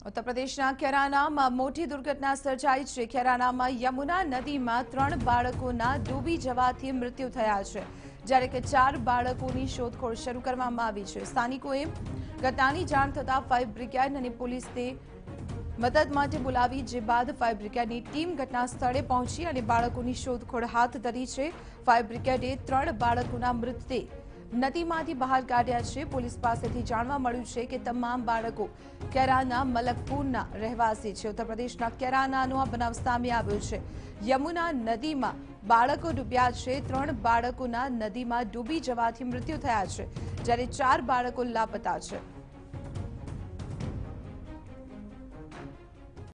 उत्तर प्रदेशના કેરાનામાં મોટી દુર્ઘટના સર્જાઈ છે। કેરાનામાં યમુના નદીમાં 3 બાળકોના ડૂબી જવાથી મૃત્યુ થયા છે, જ્યારે કે 4 બાળકોની શોધખોળ શરૂ કરવામાં આવી છે। સ્થાનિકોએ ઘટનાની જાણ થતાં ફાયર બ્રિગેડ અને પોલીસને મદદ માટે બોલાવી, જે બાદ ફાયર બ્રિગેડની ટીમ ઘટના સ્થળે પહોંચી અને બાળકોની શોધખોળ હાથ ધરી છે। ફાયર બ્રિગેડે 3 બાળકોના મૃતદેહ નદીમાંથી બહાર કાઢ્યા છે। પોલીસ પાસેથી જાણવા મળ્યું છે કે તમામ બાળકો કેરાના મલકપુરના રહેવાસી છે। ઉત્તર પ્રદેશના કેરાનાનો આ બનાવ સામે આવ્યો છે। યમુના નદીમાં બાળકો ડૂબ્યા છે। 3 બાળકોના નદીમાં ડૂબી જવાથી મૃત્યુ થયા છે, જ્યારે 4 બાળકો લાપતા છે।